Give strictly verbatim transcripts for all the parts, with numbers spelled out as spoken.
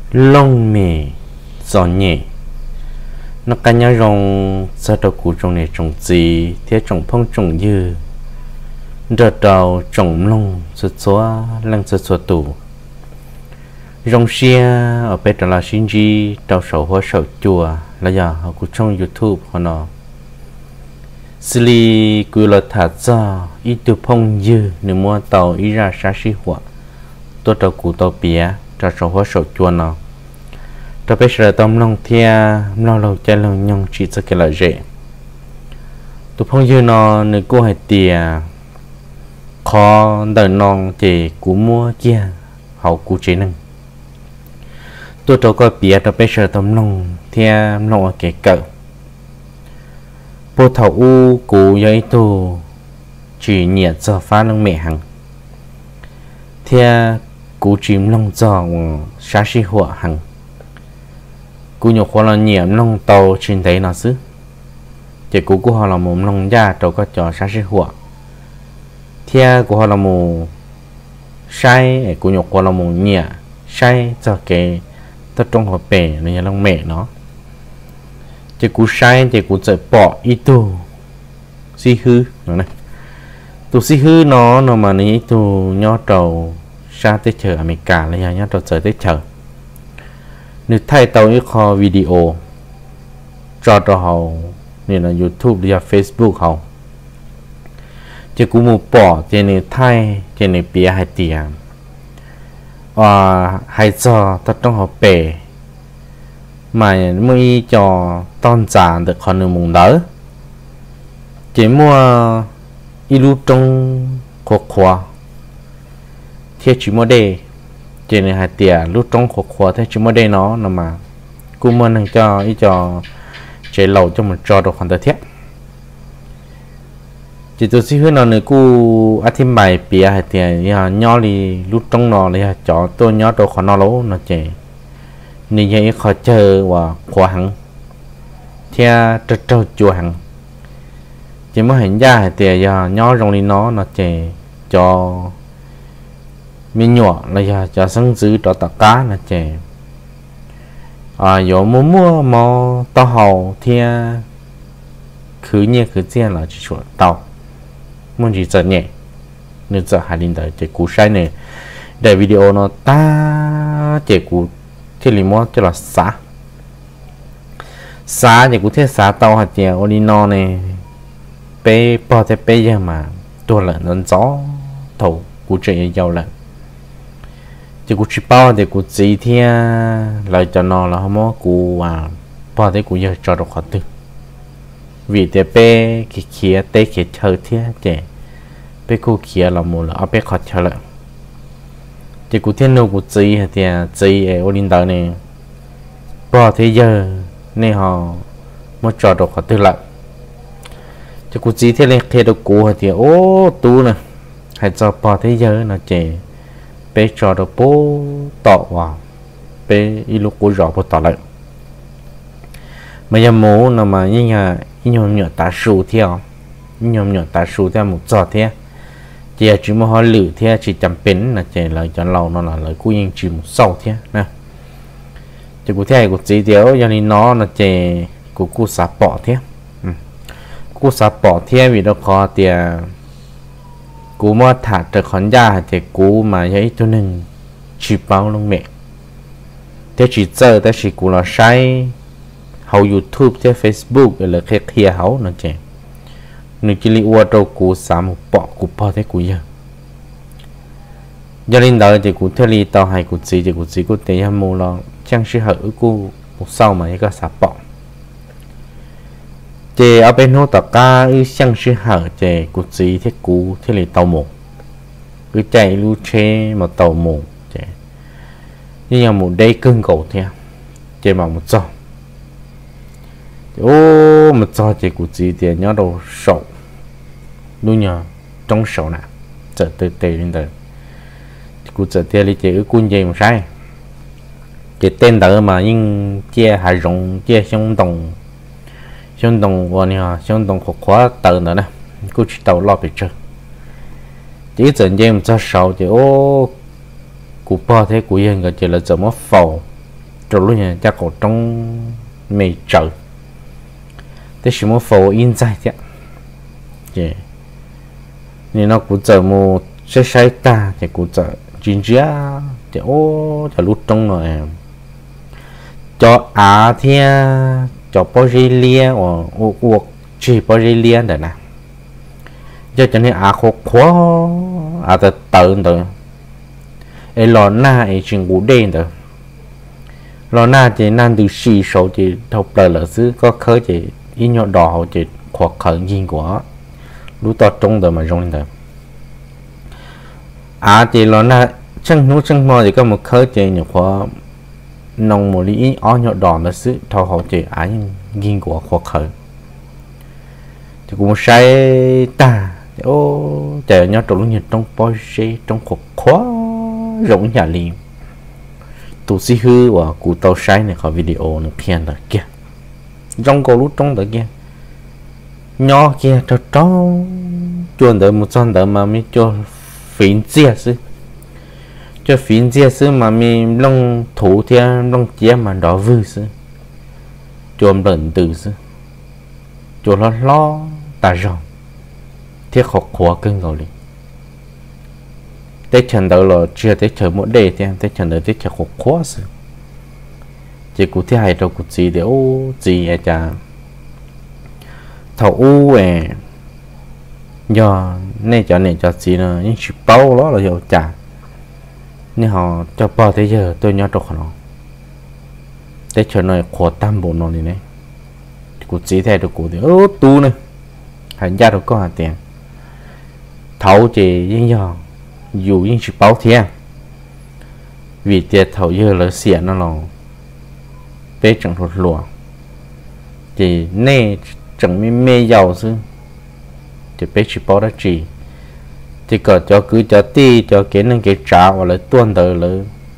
lông mì giò nhẹ nó cá nhau rong sao đầu cụ trồng này trồng gì thế trồng phong trồng dư đợt đầu trồng lông sốt xóa lăng sốt xóa tủ rong xia ở bên đó là xin gì đầu sầu hoa sầu chùa là giờ họ cũng trong YouTube họ nó xử lý cứ là thả ra ít từ phong dư nếu mua tàu ít ra sát sĩ hoa tôi đầu cụ tàu bía cho sầu hoa sầu chùa nó tôi bây giờ tôm long thia long lâu chơi long nhung chỉ cho cái là dễ tụ phong dư nó nếu cô hay tiền khó đời non chỉ cú mua kia hậu cú chế năng tôi cho coi bia tôi bây giờ tôm long thia long ở cái cỡ bộ thầu u cú giấy tu chỉ nhiệt cho phá lông mẹ hằng thia cú chìm long giò sát sĩ họa hằng cú nhục họ là nhiễm long tàu trên đấy nó xứ chỉ cú của họ là một long da trâu có trò sát sĩ họa thia của họ là một sai cú nhục họ là một nhẹ sai cho cái tất trong họ bể này long mẹ nó chỉ cú sai chỉ cú chạy bỏ ít tu si hư nó này tu si hư nó nó mà này tu nhỏ trâu xa tới chờ America là nhỏ trâu chờ tới chờ nếu thay tàu những kho video cho cho họ nên là YouTube và Facebook họ chỉ cũng một bỏ trên này thay trên này bia hai tiền và hai giờ tất trong họ bể mà mới cho tôn giả được họ nương mùng đỡ chỉ mua ilu trong cuộc khóa thiết chỉ mua đề trên này hai tiền lúc trong cuộc khóa thế chỉ mới đây nó là mà cô muốn năng cho ý cho chế lầu cho mình cho được hoàn tất thiết chỉ tôi xin hứa nào nữa cô ăn thêm bài bia hai tiền nhỏ đi lúc trong nó là cho tôi nhỏ đồ khó nó lố nó chế nên vậy khó chờ và khóa hẳn theo trật trâu chùa hẳn chỉ mới hình ra hai tiền nhỏ trong đi nó nó chế cho mình nhỏ là giờ cho sáng giữ cho tất cả là chè à giờ mua mua mò tao hầu thì cứ nhẹ cứ tiền là chỉ chuột tao muốn gì giờ nhẹ nên giờ hai linh đời chè cú sai này để video nó ta chè cú thì li mua cho là xả xả chè cú thế xả tao hạt chè olino này bé bao thế bé giờ mà tôi là nó gió thầu cú chơi giàu là chỉ cú chỉ bao để cú chỉ thì lại cho nó là không có cú à bao để cú giờ cho được khó tư vì thế bé khi kia té khi chơi thì trẻ bé cú kia là một là ở bé khó chơi lại chỉ cú thiên đâu cú chỉ thì chỉ ở Olin đời này bao thế giờ nên họ mới cho được khó tư lại chỉ cú chỉ thế này khi được cú thì ô tu nè hay cho bao thế giờ là trẻ bé cho được bố tọ vào bé ít lúc cô rõ bố tọ lại mà giờ mũ là mà như nhà nhom nhọ tá sù theo nhom nhọ tá sù theo một giọt theo chỉ chỉ mà họ lử theo chỉ chấm pin là chỉ lời cho lâu nó là lời cú yên chỉ một sau theo nè chỉ cú theo cú chỉ theo cho nên nó là chỉ cú cú sáp bỏ theo cú sáp bỏ theo vì nó khó tiền cú mà thả từ khán giả thì cú mà ấy cho nên chỉ bao luôn mẹ thế chỉ giờ thế chỉ cú là sai hậu YouTube thế Facebook là cái kia hậu nó chè nếu chỉ li qua đâu cú xả một bỏ cú bỏ thế cú giờ cho nên đó thì cú theo li tao hay cú gì thì cú gì cú tế ham mua lo chẳng sẽ hở cú một sau mà cái xả bỏ chè ở bên hồ tất cả ư sang sư hở chè cột gì thế cú thế là tàu mù cứ chạy lưu chế mà tàu mù chè như là một đây cưng cầu theo chè mà một giò ô một giò chè cột gì thì nhớ đầu sầu luôn nhờ trong sầu nè chợ từ từ lên từ cột chợ theo đi chè ư cún gì mà sai chè tên đỡ mà nhưng chia hải rộng chia sông đồng sông đồng vào nhà sông đồng khóa khóa tờ nữa nè cô chỉ tàu lo bị chơi chỉ dẫn em cho sáu thì ô cụ bao thế cụ yên cái chỉ là怎么否 rồi luôn nha chắc có trong mày trời thế chỉ một phố in dài thế yeah nên nó cũng chờ một xe xe ta thì cũng chờ chính giá thì ô cho lúc trong rồi cho Á thì cho Brazil or hoặc hoặc chỉ Brazil đấy nè cho cho nên Á khó khó Á tự tự tự ấy lo na ấy chuyện cũ đen tự lo na thì nan từ xì số thì thâu bờ lỡ xứ có khởi thì ít nhọ đỏ thì khó khởi gì quá lúc to trong tự mà rong tự Á thì lo na chân nút chân mò thì có một khởi thì nhiều khó nông một lý ó nhọ đỏ là sự thao họ chỉ ái nghiên của khoa khởi thì cũng sai ta ô chờ nhau trong lúc nhiệt trong bó xe trong cuộc khó rộng nhà liền tụ sĩ hư và cụ tàu sai này khỏi video nó phiền rồi kia trong câu lúc trong đó kia nhỏ kia cho trong chuồn đợi một con đợi mà mới cho phiến chia chứ cho phiến chia sư mà mình long thủ theo long chia mà đó vui sư cho lần từ sư cho nó lo ta rong thiết học khóa cưng rồi liền tết trận đầu là chưa tết chờ mỗi đề thì tết trận đầu tết chờ học khóa sư chỉ cụ thứ hai đâu cụ gì để ô gì ai chả thầu u về do nên cho nên cho gì nữa những chữ bao đó là hiểu chả nên họ cho bao thế giờ tôi nhớ được nó thế cho nó khó tam bộ nó này này cụ chỉ theo được cụ thì ơ tu này hành gia được có hạt tiền thấu chỉ những giờ dù những chữ báo thiệt vì tiền thấu giờ là xỉa nó là bé chẳng thuật lùa thì nè chẳng mê mê giàu chứ thì bé chữ báo đã chỉ thì có cho cứ cho ti cho cái năng cái trả hoặc là tuần tới là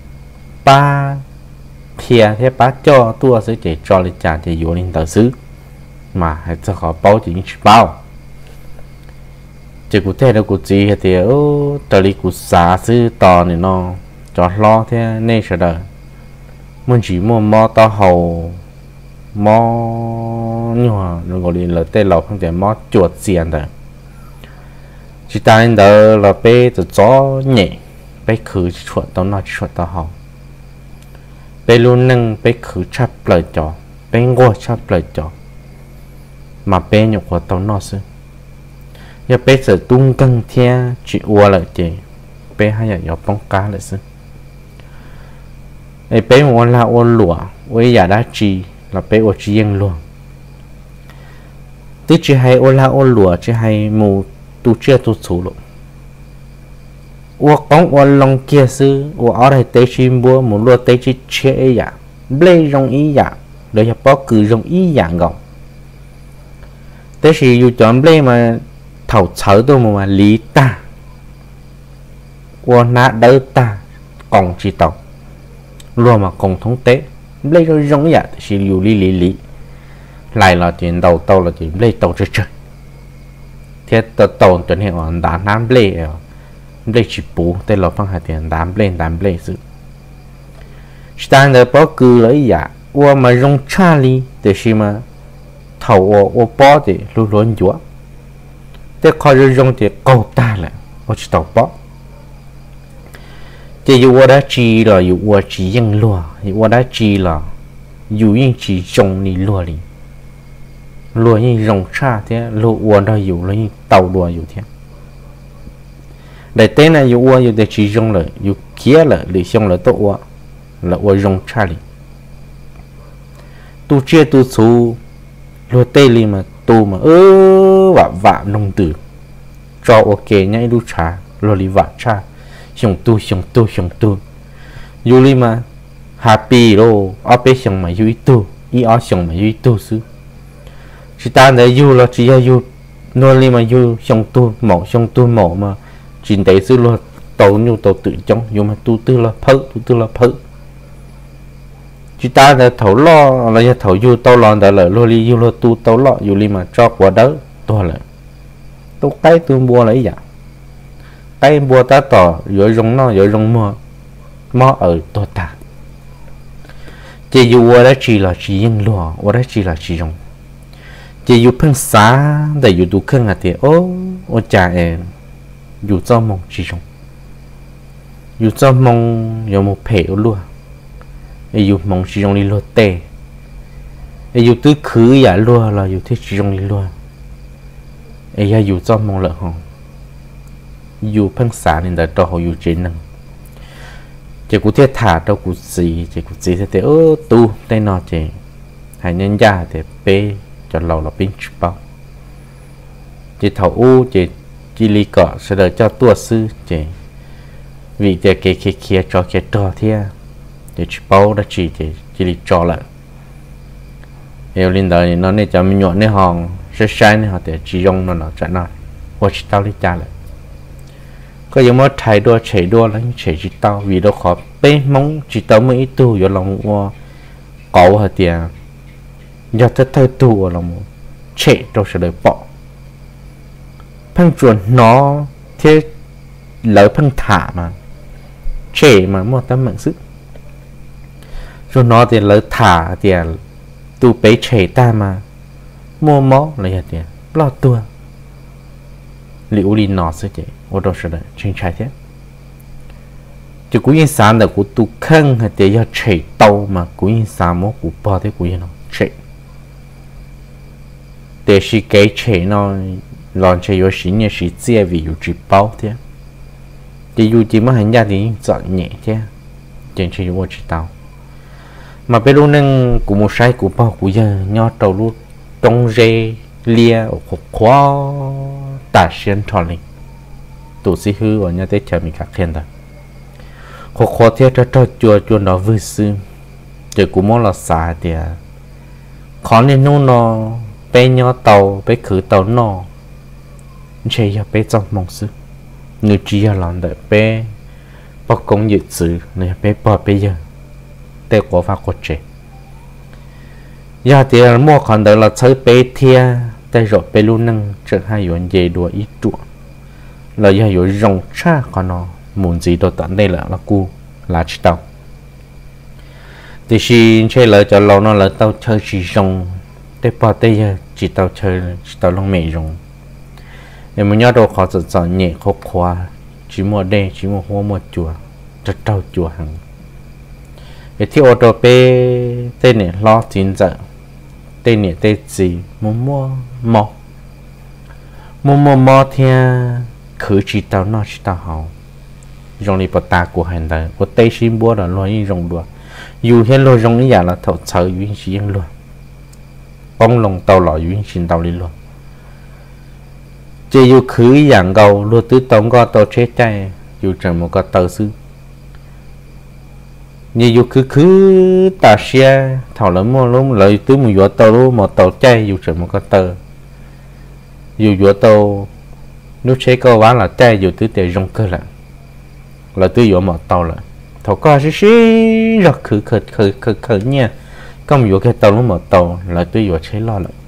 ba thia thế ba cho tua sẽ chỉ cho lên trả thì vô lên tờ xứ mà hãy cho họ báo chỉ những bao chỉ cụ thể là cụ gì thì ở tờ lý cụ xá xứ to này nó cho lo thế nên sẽ đợi mình chỉ mua mò to hầu mò nhỏ rồi gọi là tên lộc không thể mò chuột xiên rồi chỉ ta nên đó là bé từ gió nhẹ bé khử chuột tao nói chuột tao hậu bé luôn nâng bé khử chắp lời cho bé ngồi chắp lời cho mà bé nhục của tao nói xứ giờ bé sẽ tung cân theo chỉ ua lại chị bé hay là gió bóng cá lại xứ ấy bé một là ua lụa với giả đá trì là bé ua chỉ yên luôn tức chỉ hay ua là ua lụa chỉ hay mù tu chưa tu số lộ, uo con uo long kia sư uo ở đây tây chim búa muốn lúa tây chi chế ấy dạ, blê rong ý dạ, để cho bó cử rong ý dạ gọng, tây chỉ yêu chọn blê mà thầu chở tôi mà lý ta, uo nát đỡ ta, còn chỉ tàu, luôn mà cùng thống tế, blê rong dạ chỉ yêu lý lý lý, lại là chuyện đầu tàu là chuyện blê tàu chơi chơi thế tàu tàu tuần hiện ở đá nam blê blê chỉ bù tên là phong hải tiền đám blê đám blê sự stand up cứ lấy giả qua mà rong Charlie để xem mà thầu ở ở bó thì luôn luôn chúa thế coi rồi rong thì câu ta là ở chỉ tàu bó thì dù qua đã chi là dù qua chỉ dân lúa dù qua đã chi là dù những chỉ trồng đi lúa đi lúa như rồng cha thế lúa uốn đó dù là như tàu lúa dù thế để tên này dù uốn dù để chỉ rồng lại dù kia là để xong là tốt uốn là uốn rồng cha đi tu chia tu số lúa tê li mà tu mà ơ vạ vạ nông tử cho ok nhảy lúa cha lúa li vạ cha xong tu xong tu xong tu dù li mà happy rồi ở bên xong mà dù tu ý ở xong mà dù tu xứ chỉ ta để du là chỉ là du luôn đi mà du xong tu mổ xong tu mổ mà chỉ để xứ luôn tàu nhu tàu tự trong dù mà tu tư là phật tu tư là phật chỉ ta để thấu lo là thấu du tàu lo để lợi luôn đi du lo tu tàu lo dù đi mà cho quả đỡ to lại tu cái tu mua lấy giả cái mua ta tỏ rồi rong nó rồi rong mua mò ở to ta chỉ dù ở đó chỉ là chỉ yên lúa ở đó chỉ là chỉ rong chỉ dù phăng xá để dù đủ khăn à thì ô ô cha em dù cho mong chỉ rong dù cho mong dù một phê ở lúa dù mong chỉ rong đi lúa tê dù tứ khứ giả lúa là dù thích chỉ rong đi lúa ấy dù cho mong lợn hòn dù phăng xá nên đã cho họ dù chế năng chỉ cụ thiết thả đâu cụ gì chỉ cụ gì thế ơ tu tay nọ chỉ hãy nhân ra thì bê cho lâu là pin bao chỉ thầu u chỉ chỉ li cọ sẽ đợi cho tua sư chỉ vì để cái cái kia cho cái trò thế để bao đã chỉ chỉ chỉ li cho lại yêu linh đời nó này cho mình nhọn này hòn sẽ sai này họ để chỉ dùng nó nó chẳng nói hoặc chỉ tao đi trả lại có những món thay đua chạy đua là chạy chỉ tao vì đâu khó bé mong chỉ tao mới tu vô lòng qua cậu hả tiền giờ tới thời tu ở lòng chạy đâu sẽ được bỏ phăng chuẩn nó thế lỡ phăng thả mà chạy mà mua tấm mạng sức rồi nó thì lỡ thả tiền tu bé chạy ta mà mua mó là tiền lo tua liệu đi nó sẽ chạy ở đâu sẽ được trên trái thế chỉ cú yên sáng là cú tu khăn hay để cho chạy tàu mà cú yên sáng mà cú bỏ thế cú yên nó chạy để khi cái chạy nó làm chạy có xí nhẹ xí chia vì có chỉ bao thế thì dù chỉ mà hành gia thì chọn nhẹ thế trên chạy có chỉ tàu mà bây lúc nâng cú một sai cú bao cú giờ nhau tàu lúc trong rê lia ở khóa ta xuyên thọ linh tụ sĩ hư ở nhà tết chờ mình các khen rồi khó khó thiết cho cho chùa chùa nó vui sư để cũng mong là xả thì khó nên nô nó bé nhỏ tàu bé khử tàu nó chơi cho bé trong mong sư người chỉ là làm đợi bé bao công dự sự này bé bỏ bây giờ để có phát có trẻ giờ thì mua còn đợi là chơi bé thia tại rồi bé luôn nâng trở hai yuan về đùa ít chuột là giờ有rong cha còn nó muốn gì đó tận đây là là cu là chỉ tao thì khi chơi lại cho lâu nó là tao chơi chỉ rong để bỏ đây giờ chỉ tao chơi chỉ tao long mẹ rong em muốn nhớ đâu khó tự chọn nhẹ khó khóa chỉ mua đây chỉ mua hoa mua chùa cho tao chùa hàng để thì ô tô bé tên này lo chín giờ tên này tên gì muốn mua mò mua mua mò theo khử chỉ tao nó chỉ tao hậu rong đi bắt ta của hành đời của tây xin búa là lo như rong đùa dù hiện lo rong như vậy là thầu chờ duyên chỉ luôn bông lồng tàu lọ duyên xin tàu đi luôn chỉ dù khử dạng gầu luôn tứ tổng có tàu chết chạy dù chẳng một cái tàu sư như dù khử khử ta xe thầu lớn mua luôn lợi tứ một vỏ tàu luôn một tàu chạy dù chẳng một cái tàu dù vỏ tàu nếu chế câu quá là tay dù tứ tề rong cơ lại là tứ dỗ một tàu lại thầu co xí xí rất khử khử khử khử khử nha không dỗ cái tàu lúc một tàu là tứ dỗ chế lo lại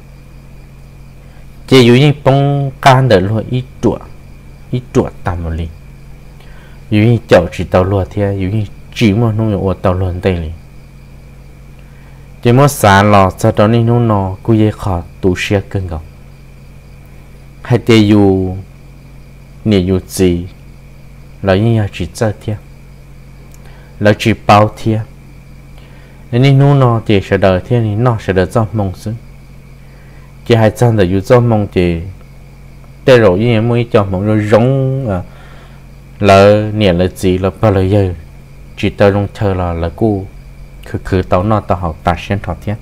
chỉ dụ như bông can để luôn ít chuột ít chuột tạm một lần dụ như chậu chỉ tàu luôn thì dụ như chỉ một nông nghiệp tàu luôn đây liền chỉ một sáng lò sau đó nên nông nò cứ dễ khó tụ xe cân gọng hay để dù nè dù gì là như là chỉ chơi thiệt là chỉ bao thiệt nên nó nó thì sẽ đợi thiệt thì nó sẽ đợi cho mong xứ chỉ hai chân là dù cho mong thì để rồi như mới cho mong rồi giống là nè là gì là bao giờ chỉ tao trong chờ là là cô cứ cứ tao nó tao học ta xuyên thọ thiệt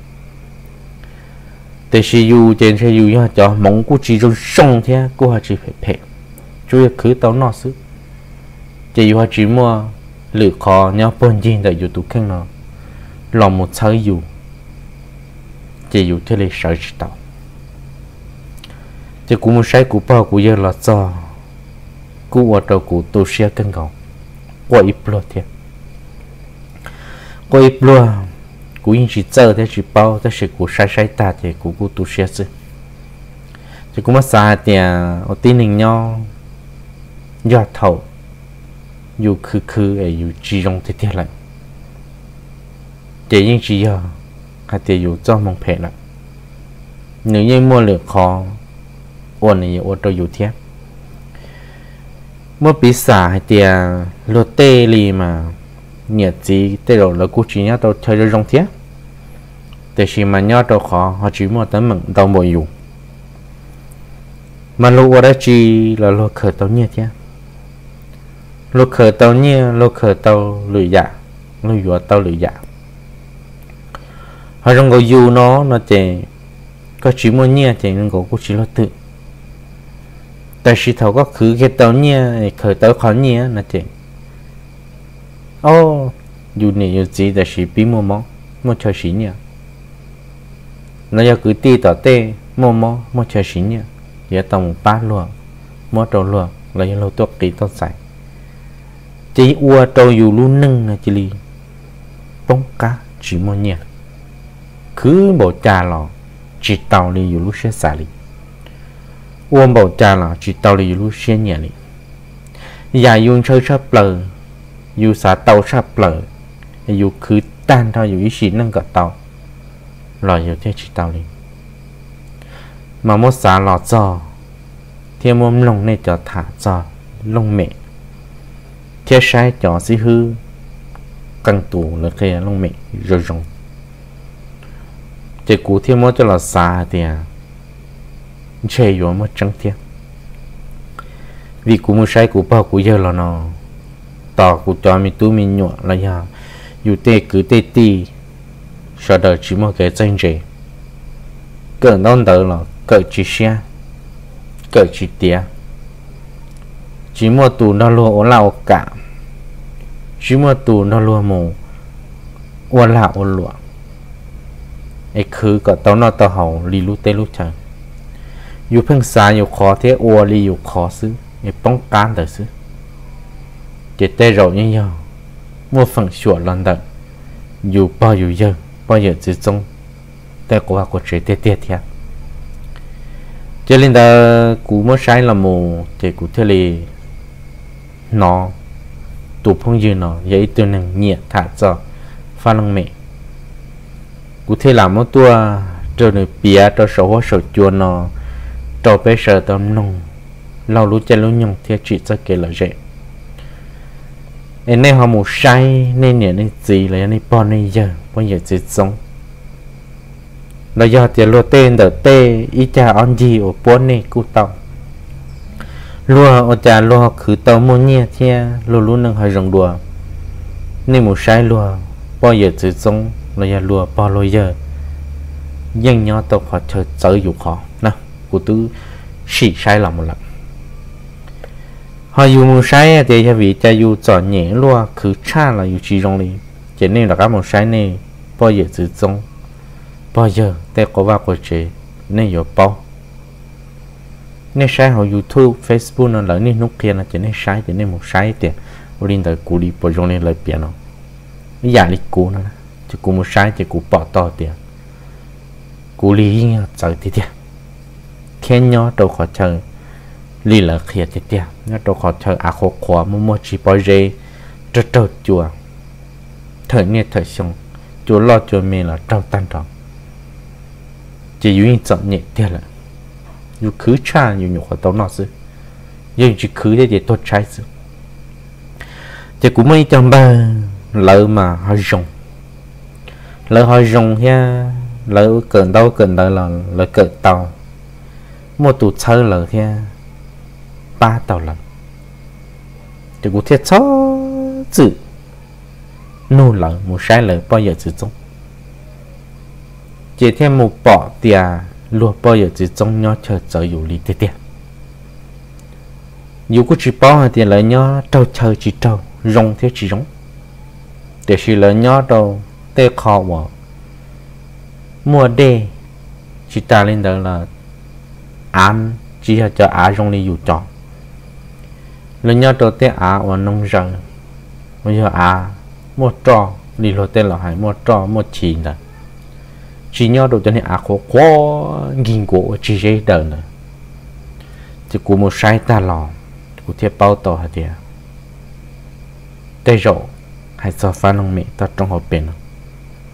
để sử dụng trên sử dụng cho mong cô chỉ trong sông thế cô chỉ phải phải chú ý cứ tao nó sức chỉ dùng chỉ mua lựa khó nhau bốn gì để dùng tủ khăn nó lòng một sợi dùng chỉ dùng thế này sợi chỉ tao chỉ cũng một sợi cũng bao cũng giờ là cho cũng ở đầu cũng tôi sẽ cân gọng qua ít luôn thế qua ít luôn cú yên chỉ chờ thế chỉ bao thế chỉ cú sai sai ta thì cú cú tu sửa chứ chỉ cú mất xa thì ở tin hình nhau giọt thầu dù khứ khứ ấy dù chỉ trong thế thế lại chỉ những chỉ giờ hay thì dù cho mong phê lại nếu như mua lửa khó ổn này ổn tôi dù thiếp mua bí xả hay thì lột tê lì mà nhiệt gì tê rồi là cô chỉ nhớ tôi chơi được trong thiếp để khi mà nhớ tôi khó họ chỉ mua tấm mừng tao mua dù mà lúc ở đây chỉ là lúc khởi tao nhiệt thiếp lúc khởi tao nhiệt lúc khởi tao lười dạ lúc vừa tao lười dạ họ trong cái dù nó nó chỉ có chỉ mua nhiệt thì nó có cô chỉ lo tự tại vì thầu có khứ cái tao nhiệt khởi tao khó nhiệt nó chỉ ô dù này dù gì tại vì bí mua món mua chơi xí nhiệt nó giờ cứ ti tỏ tê mua món mua chơi xí nhiệt giờ tao một bát luôn mua trâu luôn là giờ lâu tốt kỹ tốt sạch chỉ ua trâu dù luôn nâng là chỉ li bóng cá chỉ mua nhiệt cứ bộ trà lò chỉ tàu li dù lúc xe xả li uông bộ trà lò chỉ tàu li dù lúc xe nhẹ li giờ dùng chơi sắp lờ dù xả tàu sắp lờ dù cứ tan thôi dù ý xí nâng cả tàu lò dù thế chỉ tàu li mà một xả lò cho thì một lông này cho thả cho lông mẹ thế sai cho xí hư căng tủ là khi lông mẹ rồi rồng chỉ cú thêm một cho là xa thì chơi vô một trắng thiệt vì cú mua sai cú bao cú giờ là nó tỏ cú cho mình tu mình nhọ là ya dù tê cứ tê ti sau đó chỉ một cái chân rể cỡ non đỡ là cỡ chỉ xe cỡ chỉ tía chỉ một tù nó luôn ổn lao cả chỉ một tù nó luôn mù ổn lao ổn lụaไอ้คือก็ตอนนั้นตอนเขาลีลูเตลูจังอยู่เพิ่งสายอยู่ขอเทอวลีอยู่ขอซื้อไอ้ป้องกันแต่ซื้อเจ็ดเตะเราเนี่ยยังมัวฝั่งชั่วลันเดออยู่ป้ออยู่เยอะป้อเยอะจีจงแต่กูว่ากูเจ็ดเตะเตะเทียเจริญเดอกูมัวใช้ละมูเจกูเทเลนอตูพงยืนนอยัยตัวหนึ่งเหยียดถาจอฟ้าลังเมcụ thể làm một tua cho người bia cho số hóa số chuột nó cho bé sợ tầm nông lâu lú chân lú nhung thì chỉ cho kể là dễ nên họ một sai nên nhớ nên gì là nên bỏ nên giờ bao giờ chỉ sống là do tiền lúa tên đỡ tê ý cha on gì ở bốn này cụ tàu lúa ở cha lúa khử tàu mua nhẹ thì lúa lúa nâng hơi rồng đùa nên một sai lúa bao giờ chỉ sống là giờ lúa bao lâu giờ nhưng nhau tao phải chờ chờ dù khó nè của tôi chỉ sai là một lần họ dùng một sai thì cho vì cha dùng chọn nhẹ lúa cứ cha là dùng chỉ trong đi cho nên là các một sai này bao giờ chỉ trong bao giờ để có vào cuộc chơi nên有包nên sai họ YouTube Facebook nó lại nên nút kia là chỉ nên sai chỉ nên một sai tiền lên tới cú đi bao giờ nên lại biển nó giả đi cú nó chỉ cú một sai chỉ cú bỏ to tiền cú lý chờ thì tiền khen nhau đâu khó chờ lý là khiết thì tiền nó đâu khó chờ à khó khó mua mua chỉ bao giờ rất trâu chùa thời nghe thời xong chùa lo chùa mình là trâu tan tròn chỉ dùng chọn nhẹ tiền là dùng cứ cha dùng nhục tao nó chứ dùng chỉ cứ để để tốt trái chứ chỉ cũng mấy trăm ba lỡ mà hơi rồng lỡ hơi rồng ha lỡ cơn đau cơn đau là lỡ cơn tàu mua tụt chơi lỡ ha ba tàu lần chỉ cũng thiệt chó chữ nô lỡ một sai lỡ bao giờ chữ trong chỉ thêm một bỏ tiền luôn bao giờ chữ trong nhau chờ chờอยู่lý tiền tiền dù có chỉ bao tiền lỡ nhau trâu chờ chỉ trâu rong thế chỉ rong để chỉ lỡ nhau đâu tê khó vào mua đê chỉ ta lên đó là án chỉ là cho á rong đi dù chọn lỡ nhau đâu tê á và nông rừng bây giờ á mua trò đi lô tên là hay mua trò mua chỉ là chỉ nhau đâu cho nên á khó quá nghìn của chỉ dễ đỡ nữa chỉ của một sai ta lò của thiết bao tỏ hả thì tê rộ hay cho phá nông mẹ ta trong hộp bên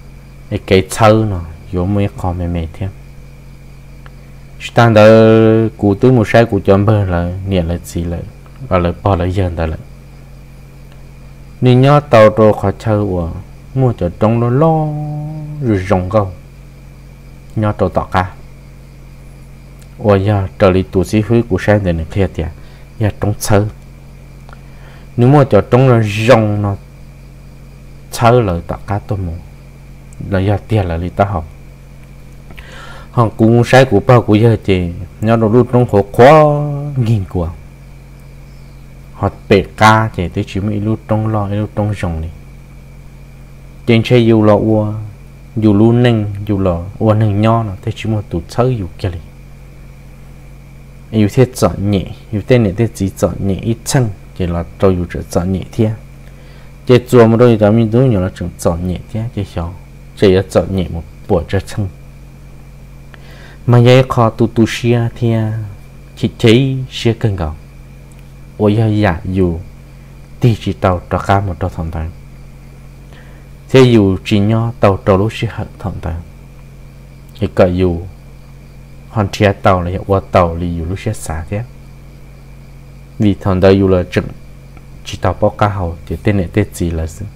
cái cái sâu nó vô mấy con mẹ mẹ thêm stand ở cụ túi một sai cụ chọn bơ là nhẹ là gì là và là bỏ lại dân đó là nên nhớ tàu rồi khỏi chơi của mua cho trong nó lo rồi rồng câu nhớ tàu tọt cả ôi giờ trở lại tụ sĩ phứ của sai để nó thiệt tiệt giờ trong chơi nếu mua cho trong nó rồng nó chơi là tọt cả tôi muốn là giờ tiền là lý ta học họ cũng sai của bao của giờ chị nhớ đồ luôn trong khổ quá nghìn của họ bể ca chị tới chỉ mấy lúc trong lo lúc trong rồng này trên xe dù là ua dù luôn nâng dù là ua nâng nho nó tới chỉ một tụt sới dù kia này yêu thế chọn nhẹ yêu tên này thế chỉ chọn nhẹ ít chân chỉ là tôi yêu trở chọn nhẹ thế chỉ chùa mà đôi đó mình đúng nhiều là chọn chọn nhẹ thế chỉ sao chỉ là chọn nhẹ một buổi trở chân mà vậy khó tu tu xia thì chỉ chế xia cân gạo ôi ya ya dù đi chỉ tàu trò cá một trò thằng tàn thế dù chỉ nhỏ tàu trò lúc xia hận thằng tàn thì cả dù hoàn chia tàu là qua tàu thì dù lúc xia xả thế vì thằng đó dù là chừng chỉ tàu bao cá hậu thì tên này tên gì là gì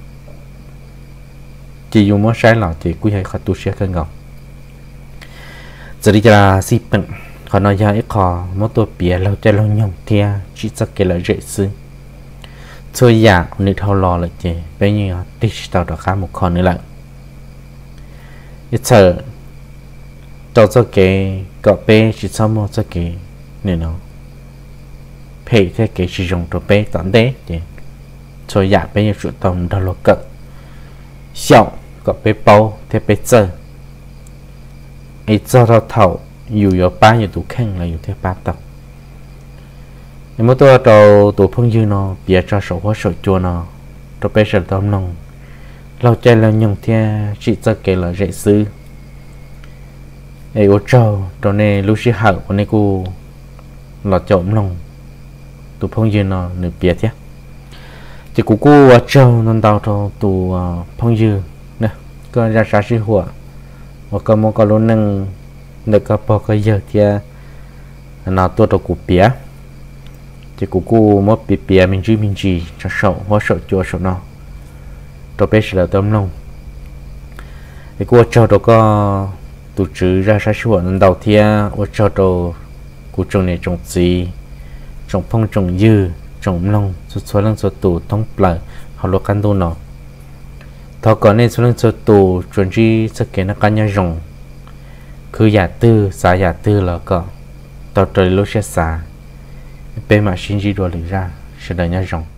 chỉ dù muốn sai là thì quý hay khó tu xia cân gạo giờ đi ra xí bệnh họ nói ra ít khó mỗi tuổi bia lâu cho lâu nhung thia chỉ chắc cái là dễ xứ thôi giả nít thao lò lại chứ bây giờ digital đó khá một con nữa lại ít sợ cho cho cái cọ bé chỉ sau một cho cái này nó phải thế cái sử dụng cho bé tận đấy chứ thôi giả bây giờ chủ động đó là cỡ xạo cọ bé bao thế bé chơi ấy cho nó thầu dù có ba nhiều tủ khăn là dù theo ba tập nhưng mà tôi đầu tủ phong dư nó bịa cho sổ hóa sổ chua nó cho bé sợ tóm nông lâu chạy là nhung theo chỉ cho kể là dễ sư ấy ô trâu cho nên lúc xí hậu của nên cô là trộm nông tủ phong dư nó nửa bịa thế chỉ của cô ô trâu nó đào cho tủ phong dư nè có ra ra xí hùa và có một cái luôn nâng được có bao cái giờ thì nào tôi đâu cũng bía chỉ cũng cũng một bía bía mình chỉ mình chỉ cho sầu hoặc sầu chua sầu nó tôi biết là tôm nông thì cô cho đâu có tụ chữ ra sát chuẩn đầu thì ở cho đâu cô trồng này trồng gì trồng phong trồng dư trồng nông số số lần số tụ thông bờ họ lo căn tu nó thọ còn nên số lần số tụ chuẩn chỉ sẽ kể nó căn nhà rồng cứ giả tư xả giả tư là có tao trời lúc sẽ xả bên mà xin gì đồ lấy ra sẽ đợi nhau rồng